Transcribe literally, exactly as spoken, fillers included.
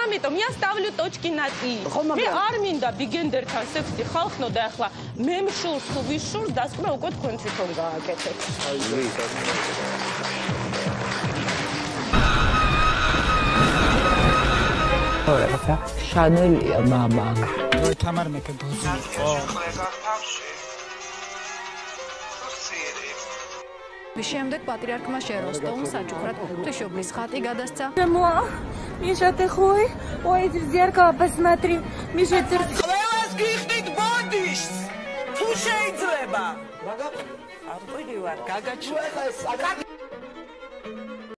ამიტომ я ставлю точки над и. მე არ მინდა ბიგენდერთან სექსი ხალხნო და ახლა მე მშულს თუ ვიშურს დასკვნა უკვე თქვენ თვითონ გააკეთეთ. ωραία, რა შანელია მამა. როი თამარ მეფე ბოზი იყო. შემდეგ პატრიარქმა შეროსტომ საჩუქრად ღვთისმშობლის ხატი გადასცა. Миша, ты хуй? Ой, ты в зеркало посмотри. Миша, ты... ყველას გიხდით ბოდიშს. თუ შეიძლება. არ ყვირი ვარ, გაგაჩვენა.